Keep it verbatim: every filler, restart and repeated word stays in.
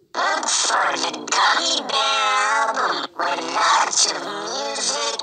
Look for the Gummy Bear album with lots of music